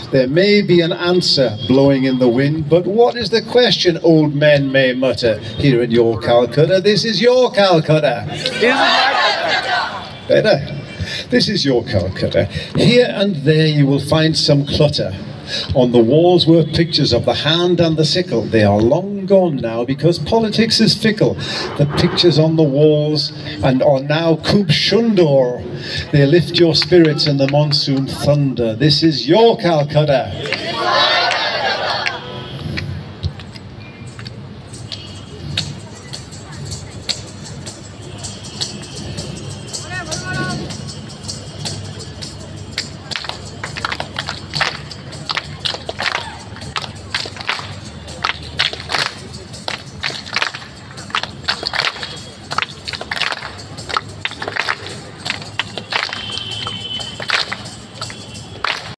There may be an answer blowing in the wind, but what is the question, old men may mutter, here in your Calcutta? This is your Calcutta. Better. This is your Calcutta. Here and there you will find some clutter. On the walls were pictures of the hand and the sickle. They are long gone now because politics is fickle. The pictures on the walls and are now Kub Shundor. They lift your spirits in the monsoon thunder. This is your Calcutta.